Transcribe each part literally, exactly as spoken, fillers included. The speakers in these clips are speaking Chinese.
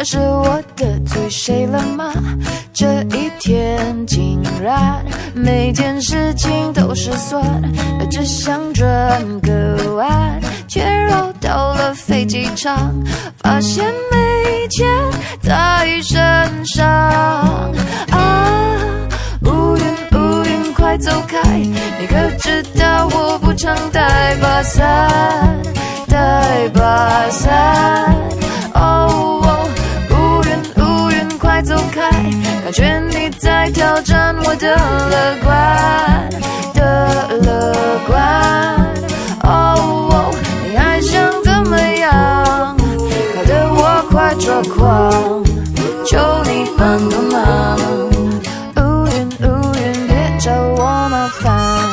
是我得罪谁了吗？这一天竟然每件事情都失算，只想转个弯，却绕到了飞机场，发现没钱在身上。啊，乌云乌云快走开，你可知道我不常带把伞，带把伞。哦哦，乌云乌云快走开，感觉你在挑战我的乐观，的乐观。哦哦，你还想怎么样？搞得我快抓狂，求你帮个忙。乌云乌云别找我麻烦。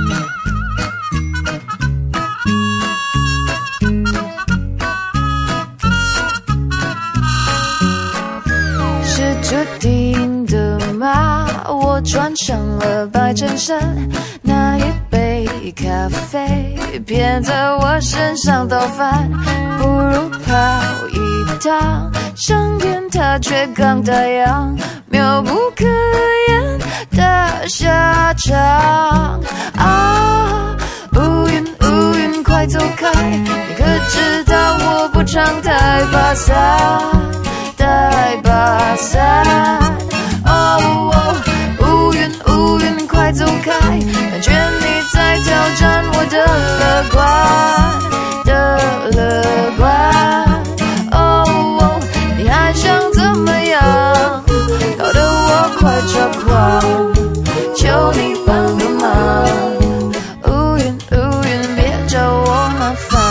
是注定的吗？我穿上了白衬衫，那一杯咖啡偏在我身上倒翻，不如跑一趟，上天它却刚打烊，妙不可言的下场。啊，乌云乌云快走开，你可知道我不常带把伞，带把伞。哦哦，乌云乌云快走开，感觉你在挑战我的乐观，的乐观。哦哦，你还想怎么样？搞得我快抓狂，求你帮个忙。乌云乌云别找我麻烦。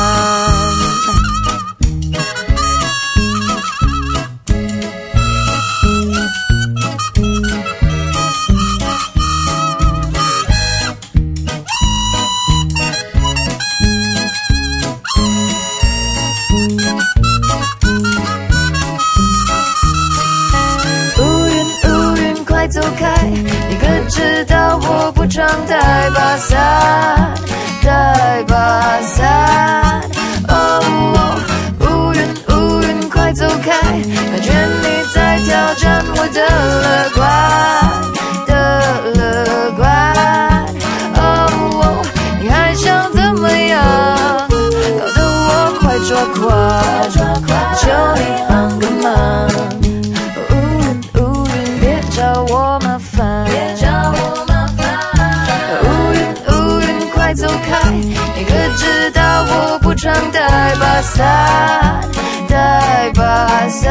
走开，你可知道我不常带把伞，带把伞。哦哦，乌云乌云快走开，感觉你在挑战我的乐观，的乐观。哦哦，你还想怎么样？搞得我快抓狂，求你帮个忙。找我麻烦，别找我麻烦。乌云乌云快走开，你可知道我不常带把伞，带把伞。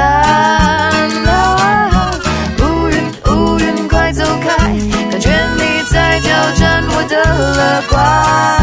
啊，乌云乌云快走开，感觉你在挑战我的乐观。